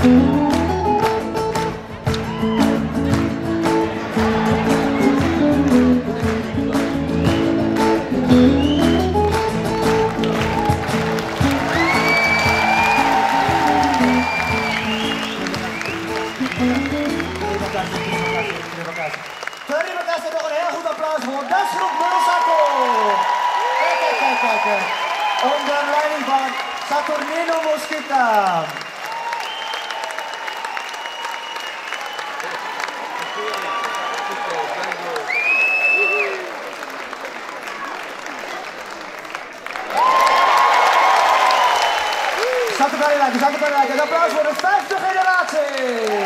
Terima kasih, nog een heel goed applaus voor Dasgroep Mulsako. Kijk. Onder leiding van Saturnino Mosquita. Satu kali lagi. Een applaus voor de 5e generatie.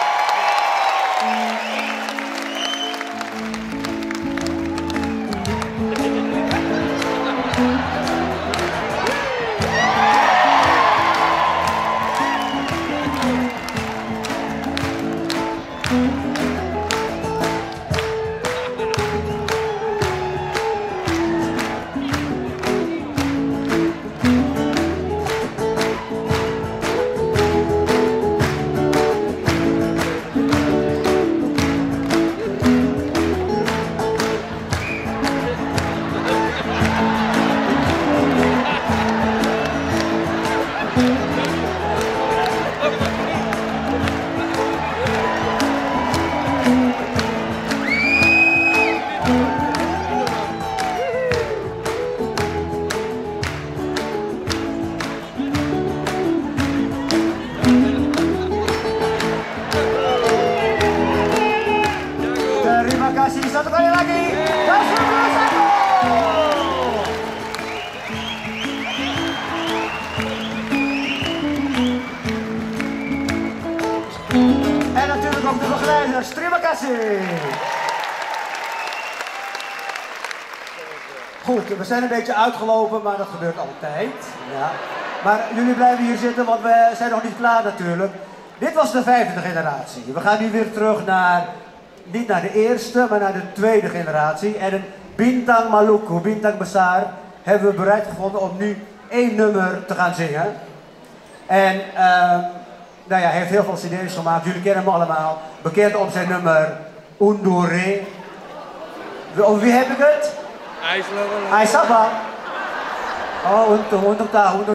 Terima kasih, satu kali lagi. Dasgroep Mulsako. En natuurlijk ook de begeleiders. Terima kasih. Goed, we zijn een beetje uitgelopen, maar dat gebeurt altijd. Ja. Maar jullie blijven hier zitten, want we zijn nog niet klaar natuurlijk. Dit was de 5e generatie. We gaan nu weer terug naar, niet naar de eerste, maar naar de 2e generatie. En een Bintang Maluku, Bintang Besar, hebben we bereid gevonden om nu 1 nummer te gaan zingen. En nou ja, hij heeft heel veel cd's gemaakt, jullie kennen hem allemaal. Bekend om zijn nummer Undure. Over wie heb ik het? Aisaba. Oh, untuk tahu.